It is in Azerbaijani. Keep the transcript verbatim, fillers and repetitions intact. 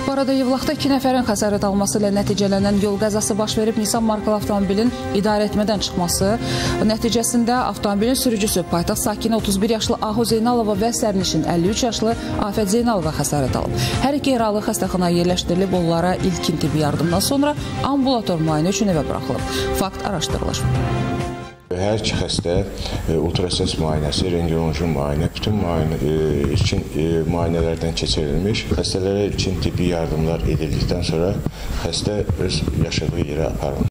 Bu arada Yevlaxda iki nəfərin xəsarət alması ilə nəticələnən yol qəzası baş verib. Nissan markalı avtomobilin idarəetmədən çıxması nəticəsində avtomobilin sürücüsü paytaxt sakini otuz bir yaşlı Ahu Zeynalova və sərnişin əlli üç yaşlı Afət Zeynalova xəsarət alıb. Hər iki yaralı xəstəxanaya yerləşdirilib, onlara ilkin tibbi yardımdan sonra ambulator müayinə üçün evə buraxılıb. Fakt araşdırılır. Hər iki xəstə ultrasəs müayinəsi, rentgenoloji müayinə, bütün müayinə, ilkin müayinələrdən keçirilmiş. Xəstələrə ilkin tibbi yardımlar edildikdən sonra xəstə öz yaşadığı yerə aparılır.